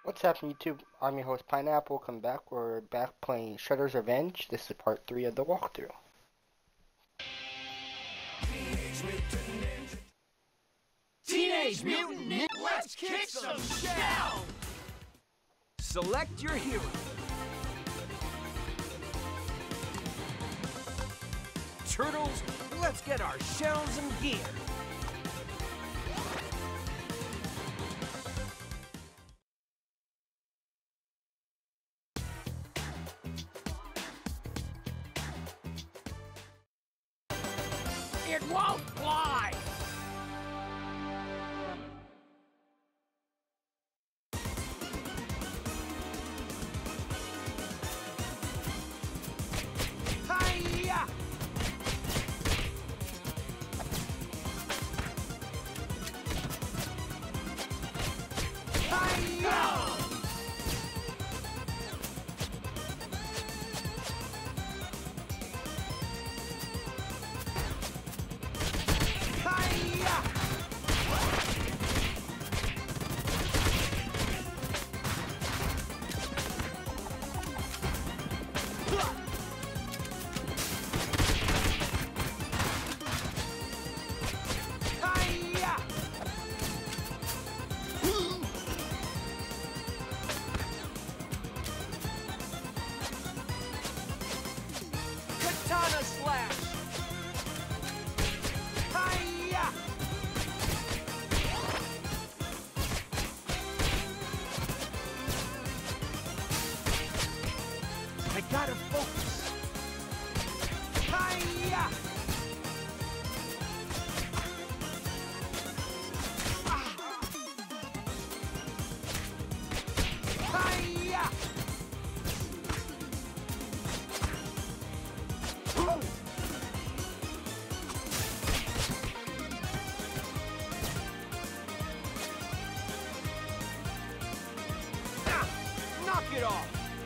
What's happening, YouTube? I'm your host, Pineapple. Welcome back. We're back playing Shredder's Revenge. This is part 3 of the walkthrough. Teenage Mutant Ninja, let's kick some shell! Select your hero. Turtles, let's get our shells and gear. It won't fly! Hi-ya! Hi-ya! Hi-ya! Hi-ya! Katana slash! Hi-ya! I gotta focus. Hi-ya! Hi-ya! Ah, knock it off!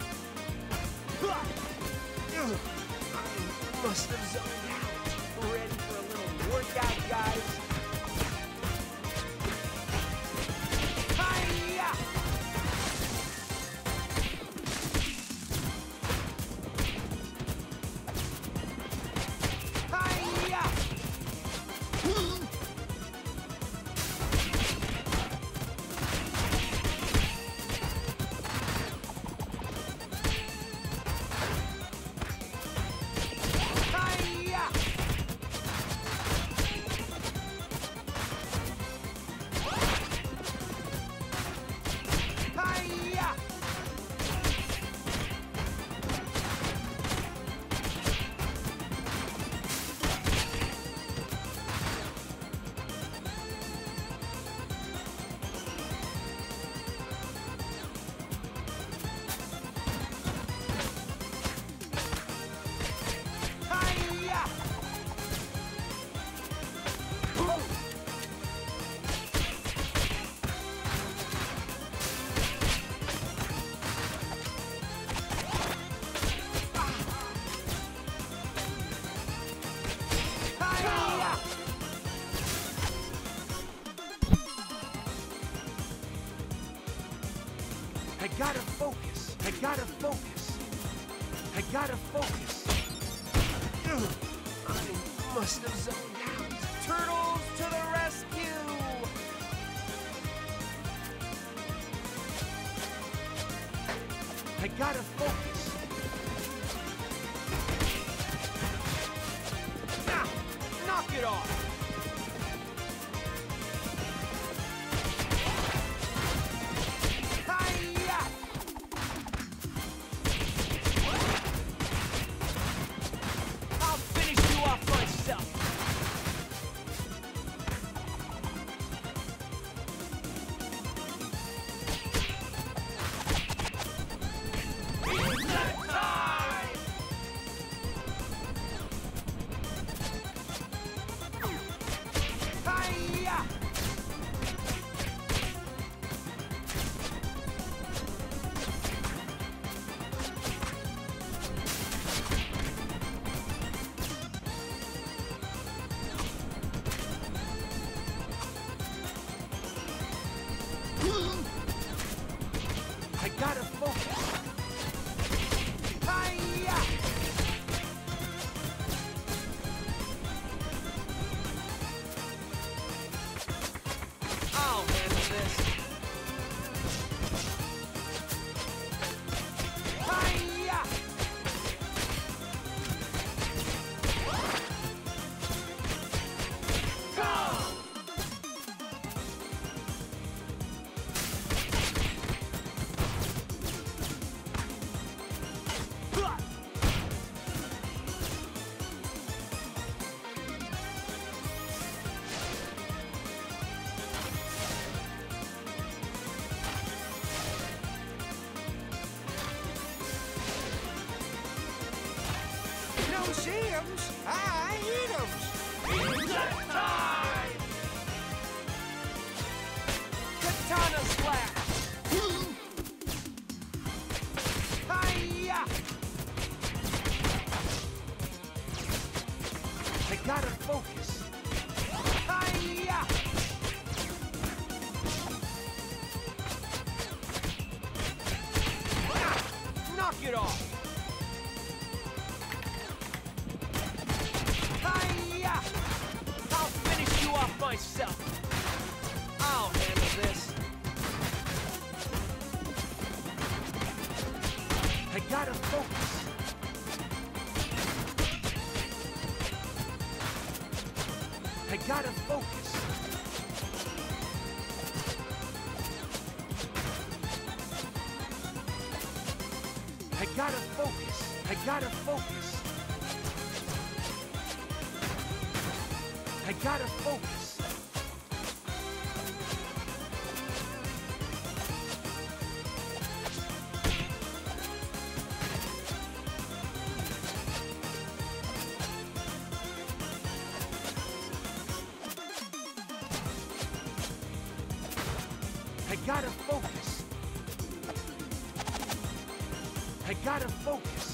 I must have zoned out. Ready for a little workout, guys? Hi-ya! Hi-ya! Hi-ya! Hi-ya! Hi-ya! Hi-ya! I gotta focus. I gotta focus. I gotta focus. I must have zoned out. Turtles to the rescue! I gotta focus. Ah, knock it off! Hi-ya! I'll finish you off myself. It's that time! this. Hi-ya! No see 'ems, I eat 'ems. It's time! Katana slash! Hi-ya! I gotta focus. Hi-ya! Knock it off! Hi-ya! I'll finish you off myself. I'll handle this. I gotta focus. I gotta focus. I gotta focus. I gotta focus. I gotta focus. I gotta focus. I gotta focus.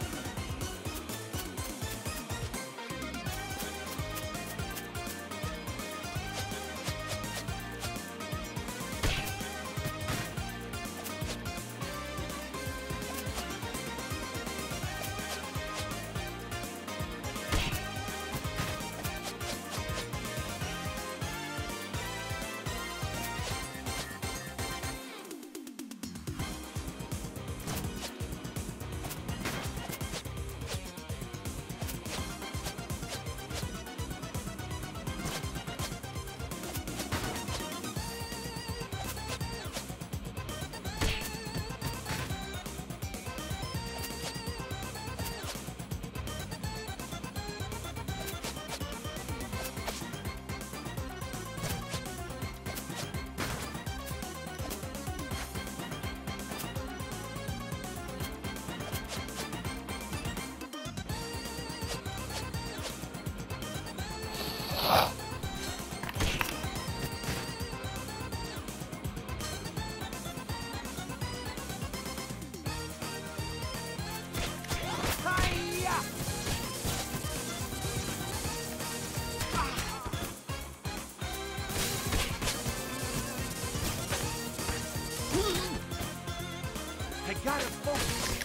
I gotta focus.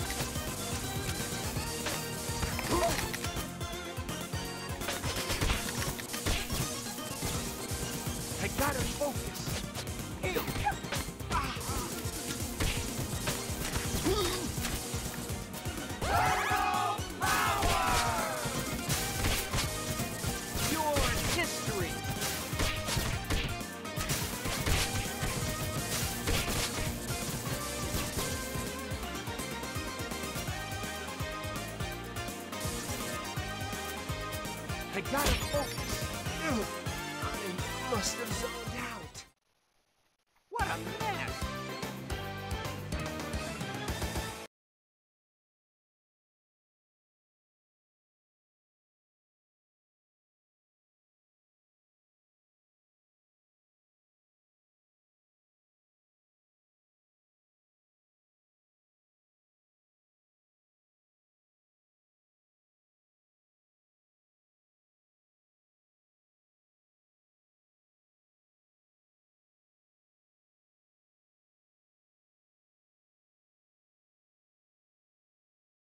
I gotta focus. You're history. I gotta focus. I must have zoned out. What a mess!